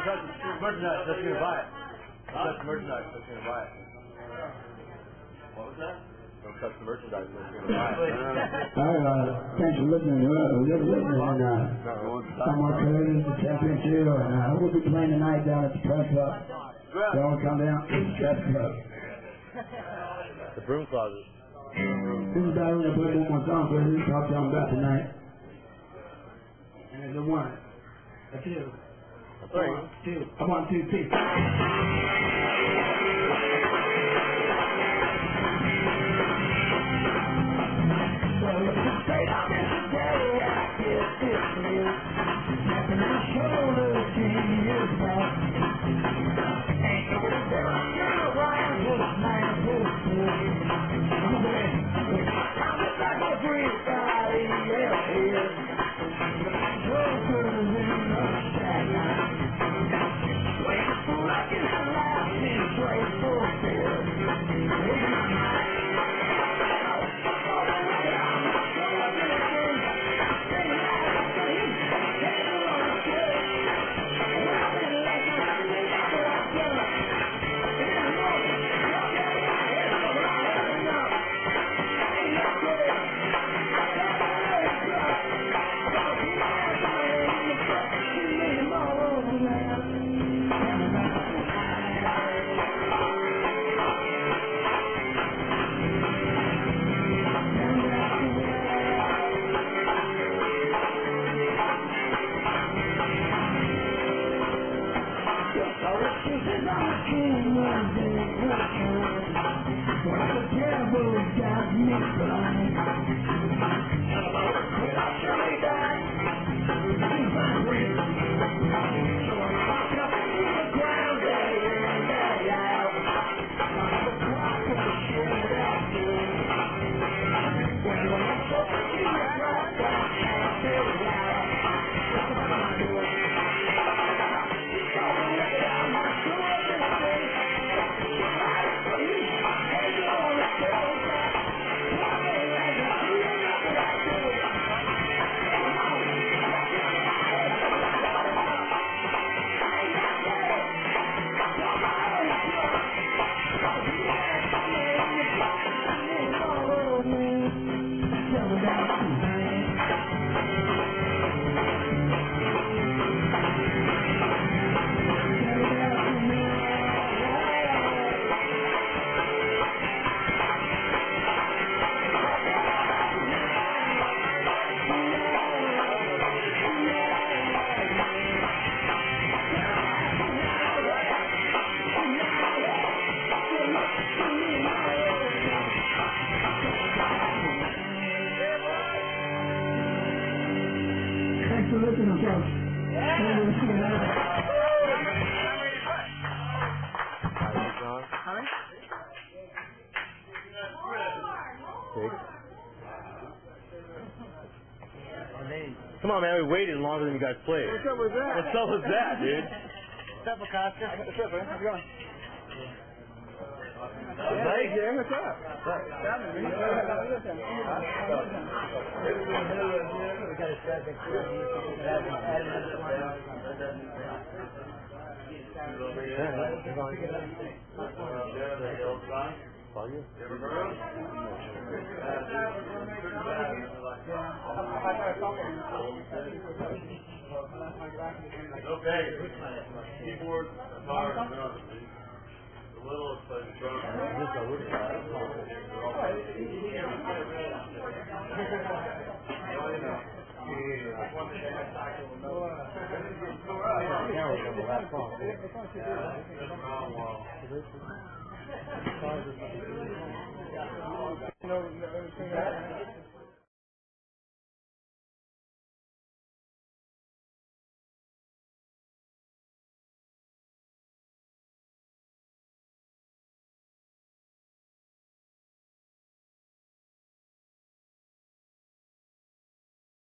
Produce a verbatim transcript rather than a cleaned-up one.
touch the merchandise that's going to buy it. Don't touch the merchandise that's going to buy it. What was that? Don't touch the merchandise that's going to buy it. Alright, uh, thanks for listening. Uh, you're listening, and uh, I'm Mark Curtis, the Champion Chill, and uh, we'll be playing tonight down at the press club. Y'all come down to the press club. The broom closet. This is about to play one more song for you. Talk to them about tonight. And there's a one, a two, a three, one, two, a one, two, three. Straight up in the day, I get this new. Snapping my shoulders, ten years back. Ain't nobody there, I turn around, just nine, just two. I'm just like everybody else is. Jokers in the shadow. Playing the fool like in the last in trade for fear. Losing my mind. Come on, man, we waited longer than you guys played. What's up with that? What's up with that, dude? What's up, Acosta? What's up, man? How's it going? Hey, yeah, what's up? Okay. Keyboard, guitar, drums. The little is playing drums. No, no,